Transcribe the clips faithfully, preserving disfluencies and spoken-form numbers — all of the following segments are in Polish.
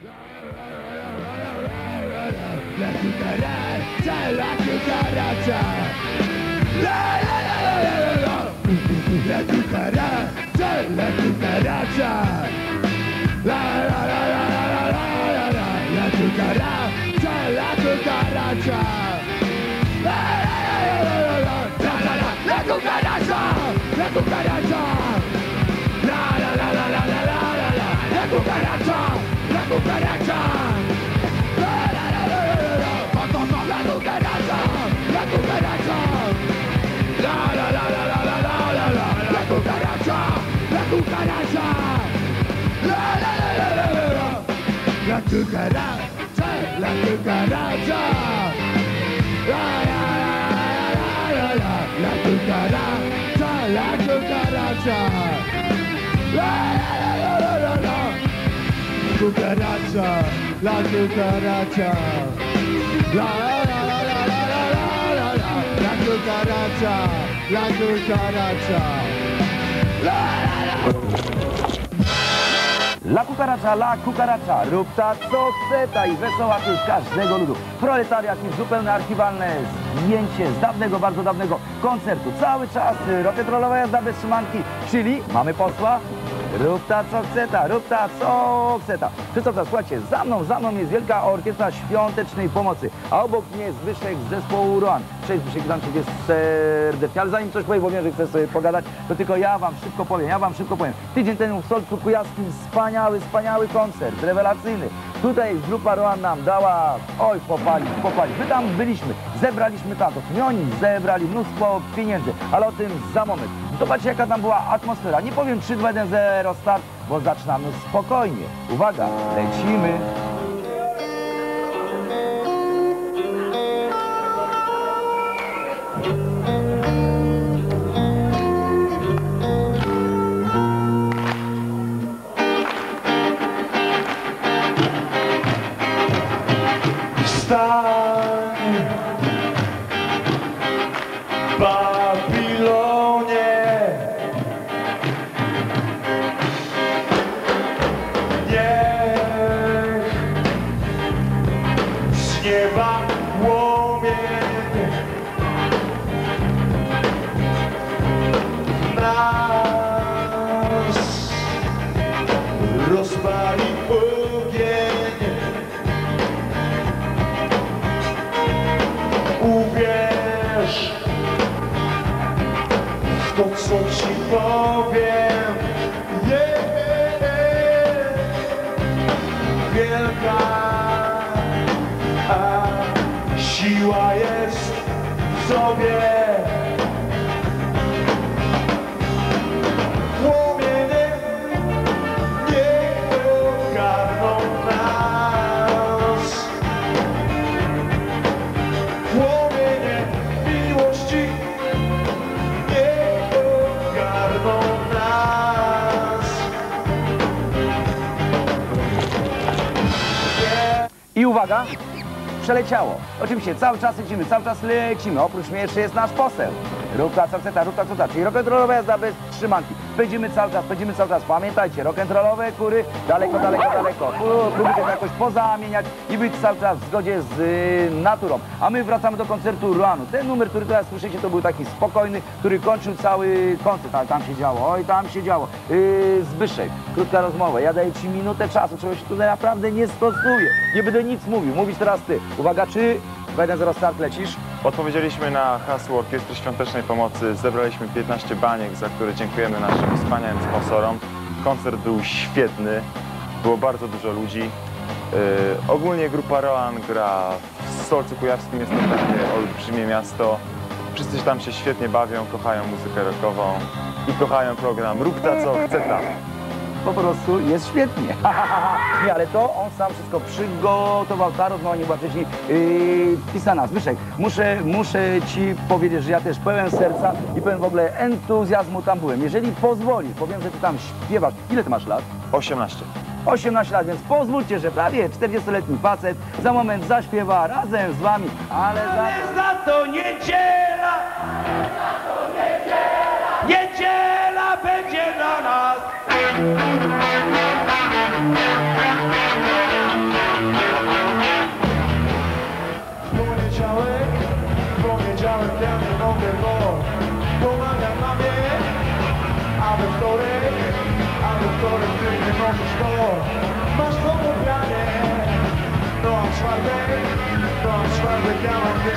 La cucaracha, la cucaracha. La la la la la la. La cucaracha, la cucaracha. La la la la la la la la. La cucaracha, la cucaracha. La la la la la la. La la la. La cucaracha, la cucaracha. La la la la la la la la. La cucaracha, la cucaracha. La la la la la la. La cucaracha, la cucaracha. La la la la la la la la la. La cucaracha, la cucaracha. La la la la la la la. La cucaracha, la cucaracha. La la la la la la. La cucaracha, la cucaracha. La la la la la la la. Cucaracha, la cucaracha. La la la la la la la la la. La cucaracha, la cucaracha. La la la. La cucaracha, la cucaracha, rób ta co chce, ta i wesoła pieśń każdego ludu. Proletariat i zupełnie archiwalne zdjęcie z dawnego, bardzo dawnego koncertu. Cały czas rock'n'rollowa jazda bez trzymanki, czyli mamy posła. Rób ta co chce ta, rób ta co chce ta. Wszystko to, słuchajcie, za mną, za mną jest Wielka Orkiestra Świątecznej Pomocy, a obok mnie jest Zbyszek z zespołu Roan. Cześć Zbyszek, witam Ciebie serdecznie, ale zanim coś powiem, bo wiem, że chcesz sobie pogadać, to tylko ja Wam szybko powiem, ja Wam szybko powiem. Tydzień temu w Solcu Kujawskim wspaniały, wspaniały koncert, rewelacyjny. Tutaj grupa Roan nam dała, oj, popalić, popalić. My tam byliśmy, zebraliśmy tatów, i oni zebrali mnóstwo pieniędzy, ale o tym za moment. Zobaczcie, jaka tam była atmosfera. Nie powiem trzy, dwa, jeden, zero, start, bo zaczynamy spokojnie. Uwaga, lecimy. Wstań, Babilonie, niech z nieba płomień nas rozpali ogień. Uwierz w to, co ci powiem. Yeah. Wielka a siła jest w sobie. Płomienie niech ogarną nas. Płomienie miłości niech ogarną nas. I uwaga, przeleciało. Oczywiście cały czas lecimy, cały czas lecimy. Oprócz mnie jeszcze jest nasz poseł. Rób ta co chce ta, rób ta co ta, czyli rock'n'rollowa jazda bez trzymanki. Pędzimy cały czas, pędzimy cały czas. Pamiętajcie, rock'n'rollowe kury daleko, daleko, daleko. Próbujcie to jakoś pozamieniać i być cały czas w zgodzie z y, naturą. A my wracamy do koncertu Roanu. Ten numer, który teraz słyszycie, to był taki spokojny, który kończył cały koncert. Ale tam się działo, oj tam się działo. Yy, Zbyszek, krótka rozmowa. Ja daję Ci minutę czasu, czego się tutaj naprawdę nie stosuje. Nie będę nic mówił, mówisz teraz Ty. Uwaga, czy dwa jeden zero start lecisz? Odpowiedzieliśmy na hasło Orkiestry Świątecznej Pomocy, zebraliśmy piętnaście baniek, za które dziękujemy naszym wspaniałym sponsorom. Koncert był świetny, było bardzo dużo ludzi. Yy, ogólnie grupa Roan gra w Solcu Kujawskim, jest to takie olbrzymie miasto. Wszyscy tam się świetnie bawią, kochają muzykę rockową i kochają program Rób ta co chce ta. Po prostu jest świetnie. Nie, ale to on sam wszystko przygotował, ta rozmowa nie była wcześniej yy, pisana. Zbyszek, muszę, muszę Ci powiedzieć, że ja też pełen serca i pełen w ogóle entuzjazmu tam byłem. Jeżeli pozwolisz, powiem, że Ty tam śpiewasz. Ile Ty masz lat? osiemnaście. osiemnaście lat, więc pozwólcie, że prawie czterdziestoletni facet za moment zaśpiewa razem z Wami. Ale za, za to niedziela! Niedziela będzie dla nas!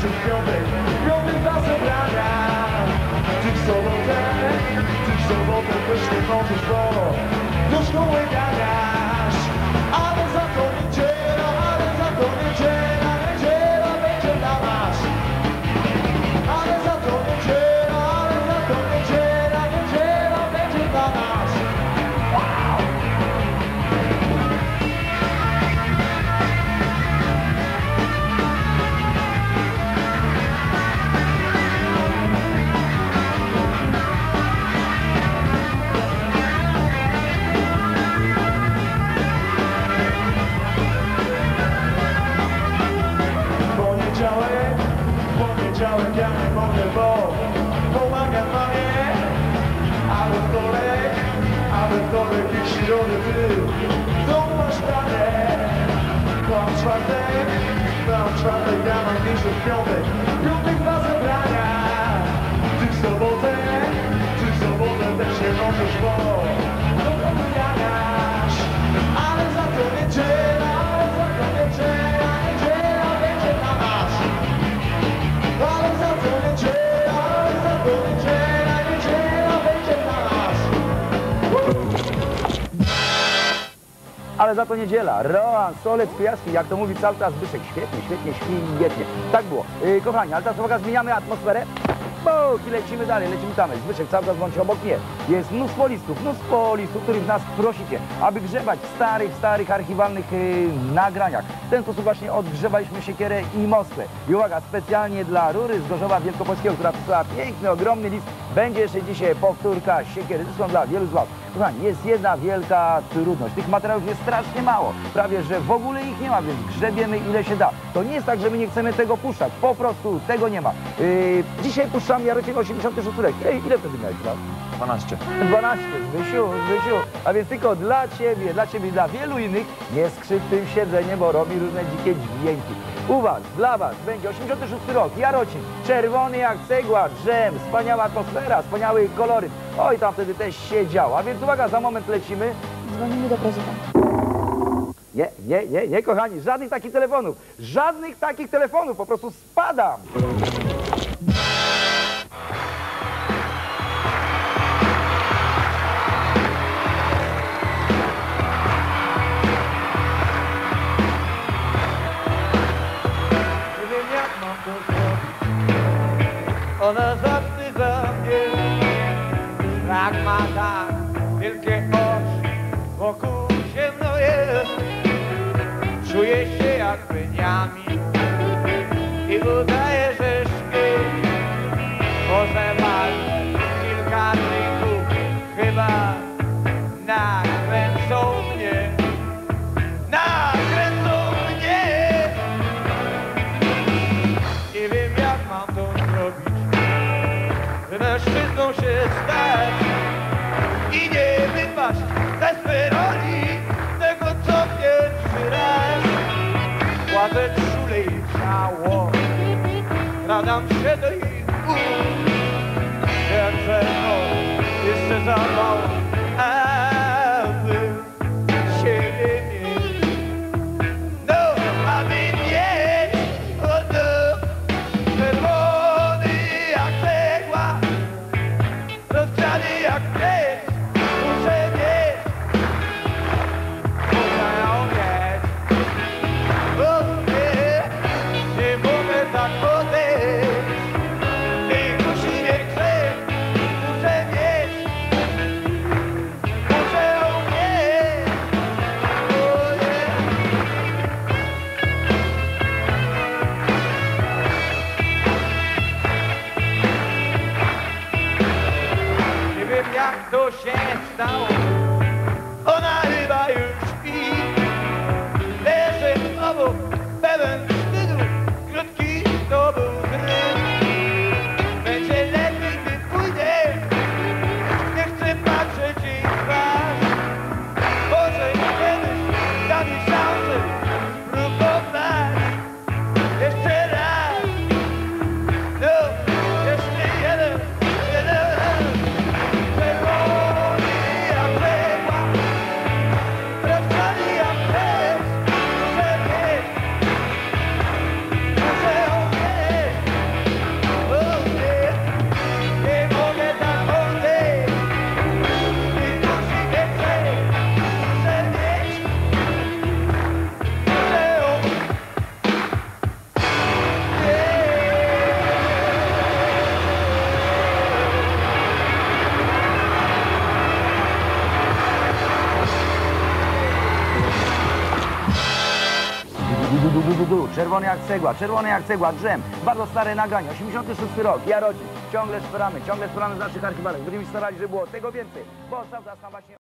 niż w piątek, w piątek dwa zebrania. Ty w sobotę, ty w sobotę też nie możesz, bo do szkoły ganiasz. Ale za to niedziela, ale za to niedziela, niedziela będzie dla nas. Ale za to niedziela, ale za to niedziela, niedziela będzie dla nas. Poniedziałek, poniedziałek ja nie mogę, bo pomagam mamie. A we wtorek, a we wtorek i środę ty w domu masz pranie. Mam czwartek, mam czwartek, ja mam niż w piątek, w piątek dwa zebrania. Ty w sobotę, ty w sobotę też nie możesz, bo do domu ganiasz. Ale za to niedziela, ale za to niedziela, niedziela będzie dla nas. Ale za to niedziela, ale za to niedziela, niedziela będzie dla nas. Ale za to niedziela. Rohan, Solec, Pijaski, jak to mówi cały czas Zbyszek. Świetnie, świetnie, świetnie. Tak było. Yy, kochani, ale teraz uwaga, zmieniamy atmosferę. Bo i lecimy dalej, lecimy tam. Zbyszek cały czas bądź obok mnie. Jest mnóstwo listów, mnóstwo listów, których nas prosicie, aby grzebać w starych, starych, archiwalnych yy, nagraniach. W ten sposób właśnie odgrzebaliśmy Siekierę i Moskwę. I uwaga, specjalnie dla Rury z Gorzowa Wielkopolskiego, która przysłała piękny, ogromny list. Będzie jeszcze dzisiaj powtórka Siekiery, zresztą dla wielu z was. Kochani, jest jedna wielka trudność. Tych materiałów jest strasznie mało. Prawie, że w ogóle ich nie ma, więc grzebiemy ile się da. To nie jest tak, że my nie chcemy tego puszczać. Po prostu tego nie ma. Yy, dzisiaj puszczam Jarocień osiemdziesiąty szósty rok. Ile, ile wtedy miałeś lat? dwanaście. dwanaście, Zbysiu, Zbysiu. A więc tylko dla ciebie, dla ciebie i dla wielu innych nie skrzyp tym siedzenie, bo robi różne dzikie dźwięki. U was, dla was będzie osiemdziesiąty szósty rok, Jarocin, czerwony jak cegła, drzem, wspaniała atmosfera, wspaniały koloryt. Oj, tam wtedy też się działo. A więc uwaga, za moment lecimy. Dzwonimy do prezydenta. Nie, nie, nie, nie, kochani, żadnych takich telefonów. Żadnych takich telefonów, po prostu spadam. Nie wiem jak mam to zrobić. Ona zawstyda mnie. Tak ma tak wielkie oczy, wokół ciemno jest. Czuję się jak Beniamin i udaję, że śpię. Może masz kilka dni, chyba nakręcą mnie. Nakręcą mnie. Nie wiem jak mam to zrobić, by mężczyzną się stać i nie wypaść desperonii tego, co pierwszy raz. Kładę czule jej ciało, kradam się do jej ust. Wiem, że noc jeszcze za mało, aby siebie mieć. No, aby mieć, o no, czerwony jak cegła, rozgrzany jak piec. Muszę mieć, muszę ją mieć. O nie, nie mogę tak odejść. ludu, czerwony jak cegła, czerwony jak cegła, drzem, bardzo stare nagranie, osiemdziesiąty szósty rok, Jarocin, ciągle szperamy, ciągle szperamy z naszych archiwalnych, będziemy się starali, żeby było tego więcej, bo cały czas nam właśnie...